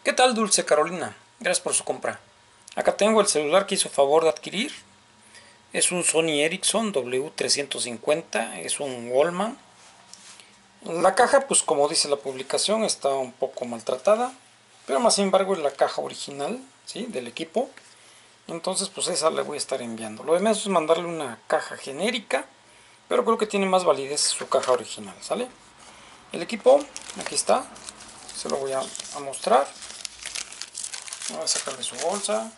¿Qué tal, Dulce Carolina? Gracias por su compra. Acá tengo el celular que hizo favor de adquirir. Es un Sony Ericsson W350, es un Wallman. La caja, pues como dice la publicación, está un poco maltratada, pero más sin embargo es la caja original, ¿sí?, del equipo. Entonces pues esa le voy a estar enviando. Lo demás es mandarle una caja genérica, pero creo que tiene más validez su caja original, ¿sale? El equipo, aquí está, se lo voy a mostrar. Voy a sacar de su bolsa.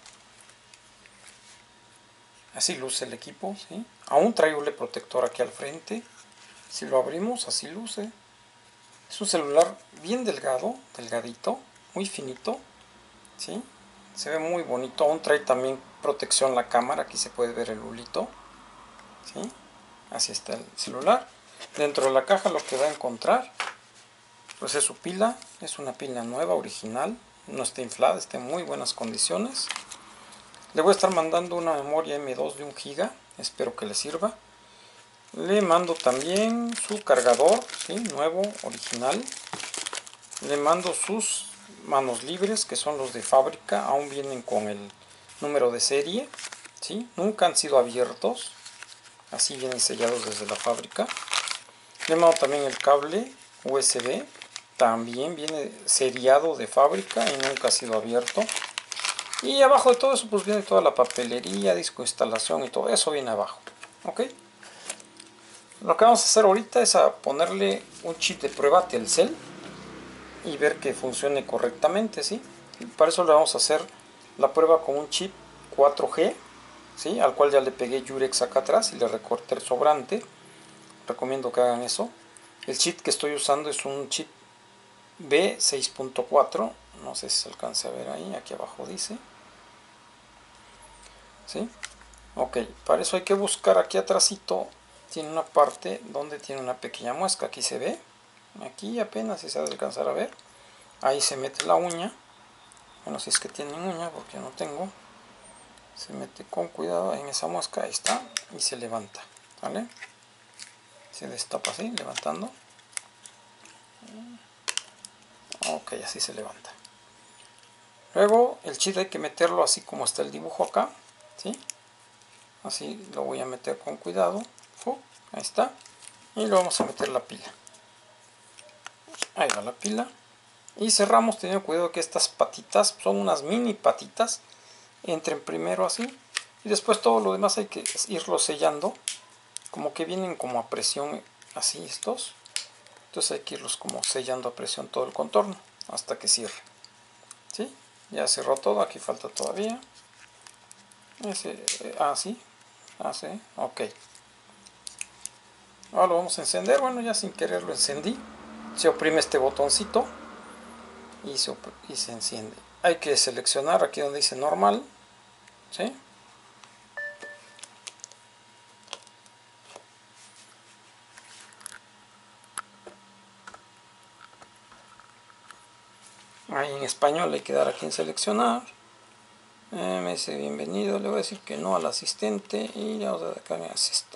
Así luce el equipo, ¿sí? Aún trae un protector aquí al frente. Si lo abrimos, así luce. Es un celular bien delgado, delgadito, muy finito, ¿sí? Se ve muy bonito. Aún trae también protección la cámara. Aquí se puede ver el bulito, ¿sí? Así está el celular. Dentro de la caja lo que va a encontrar, pues es su pila. Es una pila nueva, original. No está inflada, está en muy buenas condiciones. Le voy a estar mandando una memoria M2 de 1 GB. Espero que le sirva. Le mando también su cargador, ¿sí?, nuevo, original. Le mando sus manos libres, que son los de fábrica. Aún vienen con el número de serie, ¿sí? Nunca han sido abiertos. Así vienen sellados desde la fábrica. Le mando también el cable USB. También viene seriado de fábrica y nunca ha sido abierto. Y abajo de todo eso pues viene toda la papelería, disco de instalación y todo eso viene abajo. ¿Ok? Lo que vamos a hacer ahorita es a ponerle un chip de prueba Telcel y ver que funcione correctamente, ¿sí? Para eso le vamos a hacer la prueba con un chip 4G, ¿sí?, al cual ya le pegué Yurex acá atrás y le recorté el sobrante. Recomiendo que hagan eso. El chip que estoy usando es un chip B6.4, no sé si se alcanza a ver ahí, aquí abajo dice, ¿sí? Ok, para eso hay que buscar aquí atrásito. Tiene una parte donde tiene una pequeña muesca, aquí se ve, aquí apenas si se ha de alcanzar a ver. Ahí se mete la uña, bueno, si es que tienen uña, porque yo no tengo. Se mete con cuidado en esa muesca, ahí está, y se levanta, ¿vale? Se destapa así, levantando. Ok, así se levanta. Luego el chip hay que meterlo así como está el dibujo acá, ¿sí? Así lo voy a meter con cuidado. Ahí está. Y le vamos a meter la pila. Ahí va la pila. Y cerramos teniendo cuidado que estas patitas son unas mini patitas. Entren primero así. Y después todo lo demás hay que irlo sellando. Como que vienen como a presión así estos. Entonces hay que irlos como sellando a presión todo el contorno hasta que cierre. ¿Sí? Ya cerró todo. Aquí falta todavía. Sí. Sí. Ok. Ahora lo vamos a encender. Bueno, ya sin querer lo encendí. Se oprime este botoncito y se enciende. Hay que seleccionar aquí donde dice normal, ¿sí? Ahí en español hay que dar aquí en seleccionar. Me dice bienvenido, le voy a decir que no al asistente y le vamos a dar acá en asista.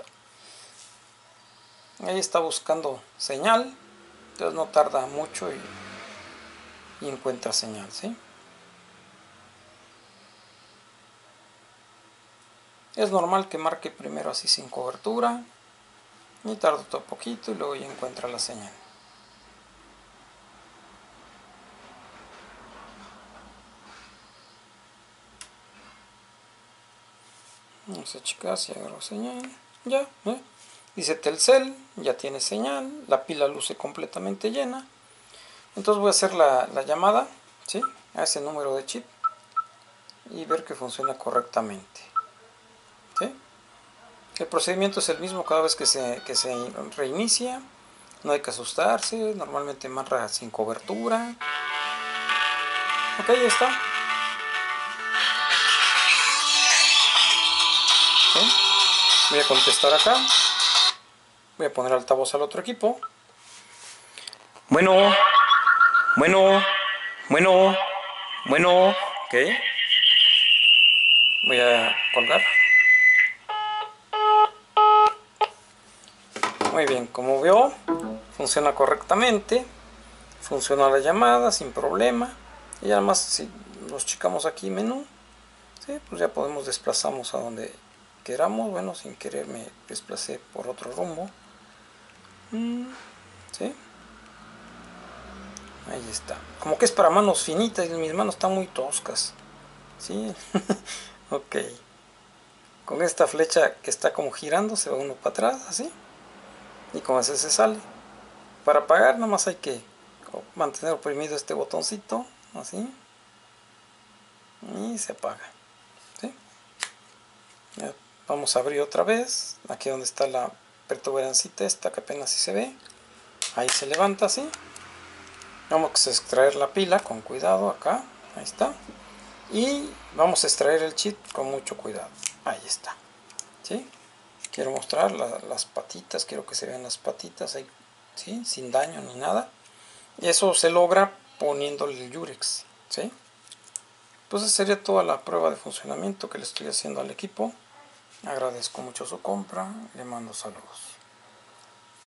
Ahí está buscando señal, entonces no tarda mucho y encuentra señal, ¿sí? Es normal que marque primero así sin cobertura y tarda otro poquito y luego ya encuentra la señal. Vamos a checar si agarró señal. Ya, dice Telcel, ya tiene señal, la pila luce completamente llena. Entonces voy a hacer la llamada, ¿sí?, a ese número de chip y ver que funciona correctamente, ¿sí? El procedimiento es el mismo cada vez que se reinicia. No hay que asustarse, normalmente marca sin cobertura. Ok, ya está. ¿Sí? Voy a contestar acá. Voy a poner altavoz al otro equipo. Bueno, ok. Voy a colgar. Muy bien, como veo, funciona correctamente. Funciona la llamada sin problema. Y además si los checamos aquí menú, ¿sí? Pues ya podemos desplazarnos a donde queramos. Bueno, sin querer me desplacé por otro rumbo. ¿Sí? Ahí está. Como que es para manos finitas y mis manos están muy toscas. ¿Sí? Ok. Con esta flecha que está como girando se va uno para atrás, así. Y con ese se sale. Para apagar nada más hay que mantener oprimido este botoncito, así. Y se apaga. ¿Sí? Ya, vamos a abrir otra vez. Aquí donde está la protuberancita esta que apenas si se ve. Ahí se levanta así. Vamos a extraer la pila con cuidado acá. Ahí está. Y vamos a extraer el chip con mucho cuidado. Ahí está. ¿Sí? Quiero mostrar las patitas. Quiero que se vean las patitas ahí. ¿Sí? Sin daño ni nada. Y eso se logra poniéndole el Yurex. ¿Sí? Pues esa sería toda la prueba de funcionamiento que le estoy haciendo al equipo. Agradezco mucho su compra. Le mando saludos.